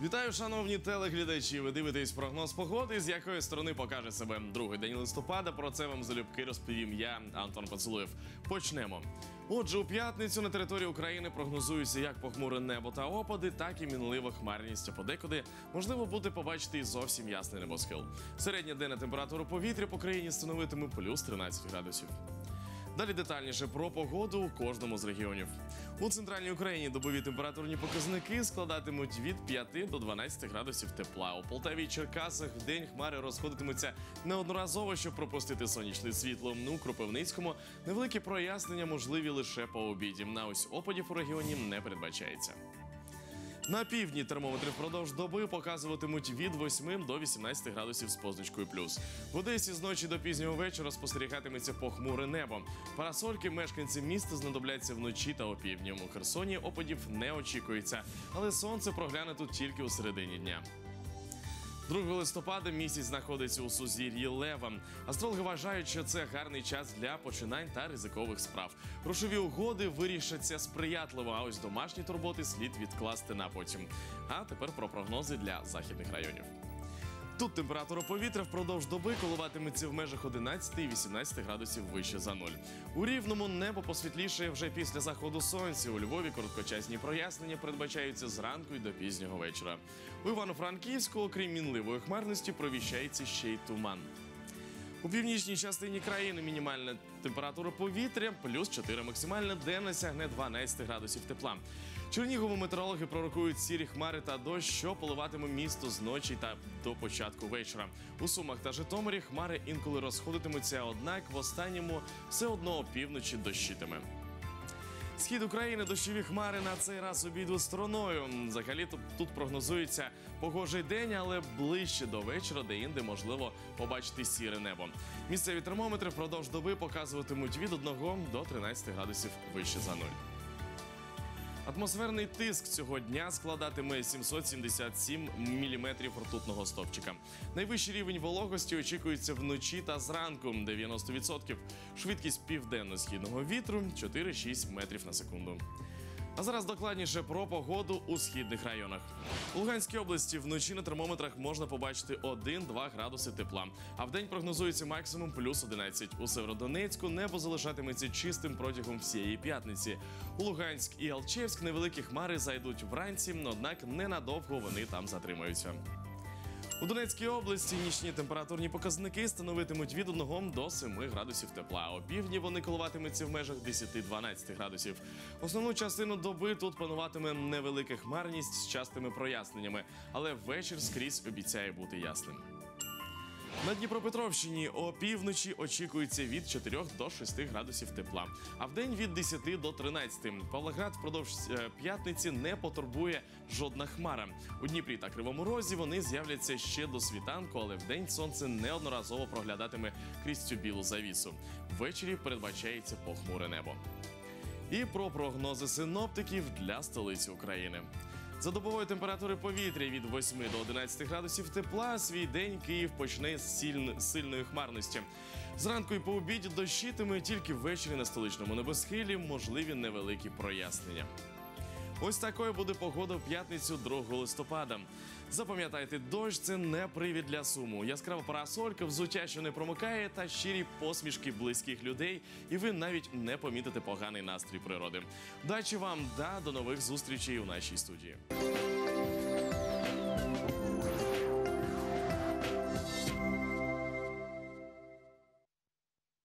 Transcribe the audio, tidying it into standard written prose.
Вітаю, шановні телеглядачі! Ви дивитесь прогноз погоди, з якої сторони покаже себе другий день листопада. Про це вам залюбки розповім я, Антон Поцелуєв. Почнемо. Отже, у п'ятницю на території України прогнозується як похмуре небо та опади, так і мінлива хмарність, а подекуди можливо буде побачити і зовсім ясний небосхил. Середня денна температура повітря по країні становитиме плюс 13 градусів. Далі детальніше про погоду у кожному з регіонів. У центральній Україні добові температурні показники складатимуть від 5 до 12 градусів тепла. У Полтаві і Черкасах вдень хмари розходитимуться неодноразово, щоб пропустити сонячне світло. У Кропивницькому невеликі прояснення можливі лише по обіді. На ось опадів у регіоні не передбачається. На півдні термометри впродовж доби показуватимуть від 8 до 18 градусів з позначкою плюс. В Одесі з ночі до пізнього вечора спостерігатиметься похмуре небо. Парасольки мешканцям міста знадобляться вночі та опівдні. У Херсоні опадів не очікується, але сонце прогляне тут тільки у середині дня. 2 листопада місяць знаходиться у сузір'ї Лева. Астрологи вважають, що це гарний час для починань та ризикових справ. Грошові угоди вирішаться сприятливо, а ось домашні турботи слід відкласти на потім. А тепер про прогнози для західних районів. Тут температура повітря впродовж доби коливатиметься в межах 11 і 18 градусів вище за нуль. У Рівному небо посвітлішає вже після заходу сонця. У Львові короткочасні прояснення передбачаються зранку і до пізнього вечора. У Івано-Франківську, окрім мінливої хмарності, провіщається ще й туман. У північній частині країни мінімальна температура повітря плюс 4, максимальна денна сягне 12 градусів тепла. Чернігову метеорологи пророкують сірі хмари та дощ, що поливатиме місто з ночі та до початку вечора. У Сумах та Житомирі хмари інколи розходитимуться, однак в останньому все одно опівночі дощитиме. Схід України дощові хмари на цей раз обійдуть стороною. Взагалі тут прогнозується погожий день, але ближче до вечора де-інде можливо побачити сіре небо. Місцеві термометри впродовж доби показуватимуть від 1 до 13 градусів вище за нуль. Атмосферний тиск цього дня складатиме 777 міліметрів ртутного стовпчика. Найвищий рівень вологості очікується вночі та зранку – 90%. Швидкість південно-східного вітру – 4-6 метрів на секунду. А зараз докладніше про погоду у східних районах. У Луганській області вночі на термометрах можна побачити 1-2 градуси тепла, а вдень прогнозується максимум плюс 11. У Сєвєродонецьку небо залишатиметься чистим протягом всієї п'ятниці. У Луганськ і Алчевськ невеликі хмари зайдуть вранці, однак ненадовго вони там затримаються. У Донецькій області нічні температурні показники становитимуть від 1 до 7 градусів тепла. О півдні вони коливатимуться в межах 10-12 градусів. Основну частину доби тут пануватиме невелика хмарність з частими проясненнями, але вечір скрізь обіцяє бути ясним. На Дніпропетровщині опівночі очікується від 4 до 6 градусів тепла, а вдень від 10 до 13. Павлоград впродовж п'ятниці не потурбує жодна хмара. У Дніпрі та Кривому Розі вони з'являться ще до світанку, але вдень сонце неодноразово проглядатиме крізь цю білу завісу. Ввечері передбачається похмуре небо. І про прогнози синоптиків для столиці України. За добової температури повітря від 8 до 11 градусів тепла свій день Київ почне з сильної хмарності. Зранку і по обіді дощитиме, тільки ввечері на столичному небосхилі можливі невеликі прояснення. Ось такою буде погода в п'ятницю 2 листопада. Запам'ятайте, дощ – це не привід для суму. Яскрава парасолька, взуття, що не промокає, та щирі посмішки близьких людей, і ви навіть не помітите поганий настрій природи. Удачі вам, до нових зустрічей у нашій студії.